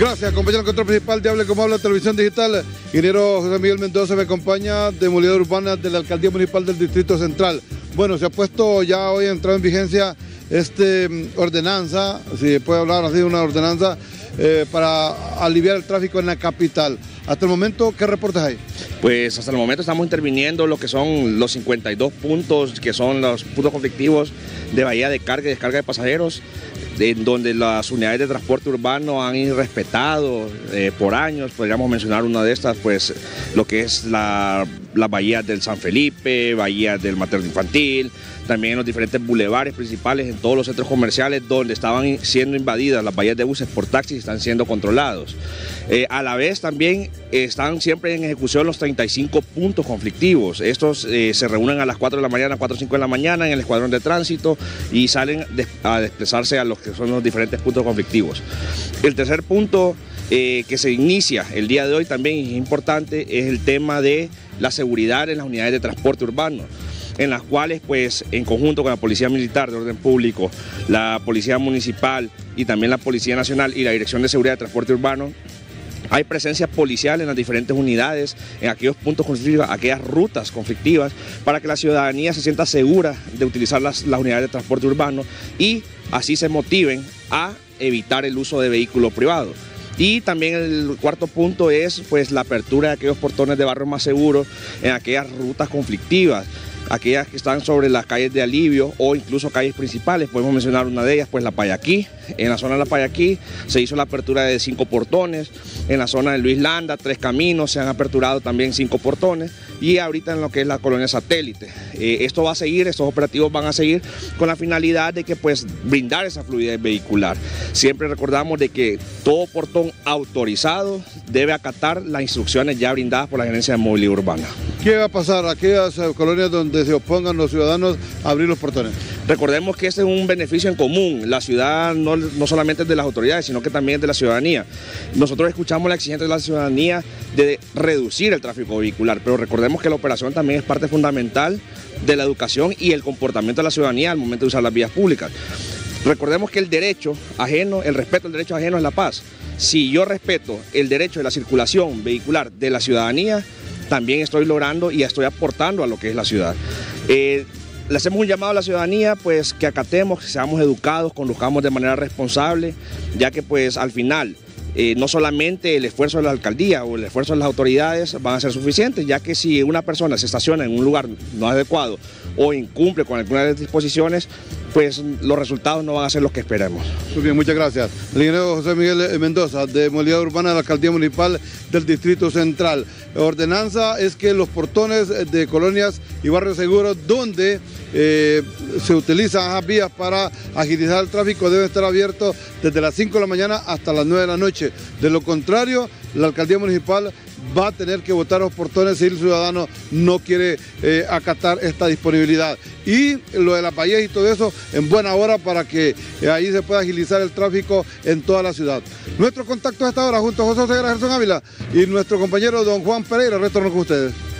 Gracias, compañero control principal de Hable Como Habla Televisión Digital. Ingeniero José Miguel Mendoza me acompaña de Movilidad Urbana de la Alcaldía Municipal del Distrito Central. Bueno, se ha puesto ya hoy, ha entrado en vigencia ordenanza, si puede hablar así de una ordenanza, para aliviar el tráfico en la capital. Hasta el momento, ¿qué reportes hay? Pues hasta el momento estamos interviniendo lo que son los 52 puntos, que son los puntos conflictivos de bahía de carga y descarga de pasajeros, en donde las unidades de transporte urbano han irrespetado por años. Podríamos mencionar una de estas, pues lo que es la bahía del San Felipe, bahía del Materno Infantil, también los diferentes bulevares principales en todos los centros comerciales donde estaban siendo invadidas las bahías de buses por taxis, están siendo controlados. A la vez también están siempre en ejecución los 35 puntos conflictivos. Estos se reúnen a las 4 de la mañana, 4 o 5 de la mañana en el escuadrón de tránsito y salen a desplazarse a los que son los diferentes puntos conflictivos. El tercer punto que se inicia el día de hoy también es importante, es el tema de la seguridad en las unidades de transporte urbano, en las cuales, pues, en conjunto con la Policía Militar de Orden Público, la Policía Municipal y también la Policía Nacional y la Dirección de Seguridad de Transporte Urbano, hay presencia policial en las diferentes unidades, en aquellos puntos conflictivos, aquellas rutas conflictivas, para que la ciudadanía se sienta segura de utilizar las unidades de transporte urbano y así se motiven a evitar el uso de vehículos privados. Y también el cuarto punto es, pues, la apertura de aquellos portones de barrios más seguros en aquellas rutas conflictivas, aquellas que están sobre las calles de alivio o incluso calles principales. Podemos mencionar una de ellas, pues la Payaquí. En la zona de la Payaquí se hizo la apertura de 5 portones, en la zona de Luis Landa 3 caminos, se han aperturado también 5 portones, y ahorita en lo que es la colonia Satélite. Esto va a seguir, estos operativos van a seguir con la finalidad de que, pues, brindar esa fluidez vehicular. Siempre recordamos de que todo portón autorizado debe acatar las instrucciones ya brindadas por la Gerencia de Movilidad Urbana. ¿Qué va a pasar a aquellas colonias donde se opongan los ciudadanos a abrir los portones? Recordemos que este es un beneficio en común. La ciudad no solamente es de las autoridades, sino que también es de la ciudadanía. Nosotros escuchamos la exigencia de la ciudadanía de reducir el tráfico vehicular, pero recordemos que la operación también es parte fundamental de la educación y el comportamiento de la ciudadanía al momento de usar las vías públicas. Recordemos que el derecho ajeno, el respeto al derecho ajeno es la paz. Si yo respeto el derecho de la circulación vehicular de la ciudadanía, también estoy logrando y estoy aportando a lo que es la ciudad. Le hacemos un llamado a la ciudadanía, pues, que acatemos, que seamos educados, conduzcamos de manera responsable, ya que, pues, al final no solamente el esfuerzo de la alcaldía o el esfuerzo de las autoridades van a ser suficientes, ya que si una persona se estaciona en un lugar no adecuado o incumple con algunas de las disposiciones, pues los resultados no van a ser los que esperemos. Muy bien, muchas gracias. El ingeniero José Miguel Mendoza, de Movilidad Urbana de la Alcaldía Municipal del Distrito Central. La ordenanza es que los portones de colonias y barrios seguros donde se utilizan esas vías para agilizar el tráfico deben estar abiertos desde las 5 de la mañana hasta las 9 de la noche. De lo contrario, la Alcaldía Municipal va a tener que botar los portones si el ciudadano no quiere acatar esta disponibilidad. Y lo de las bahías y todo eso en buena hora para que ahí se pueda agilizar el tráfico en toda la ciudad. Nuestro contacto a esta hora junto a José Gerson Ávila y nuestro compañero don Juan Pereira, retorno con ustedes.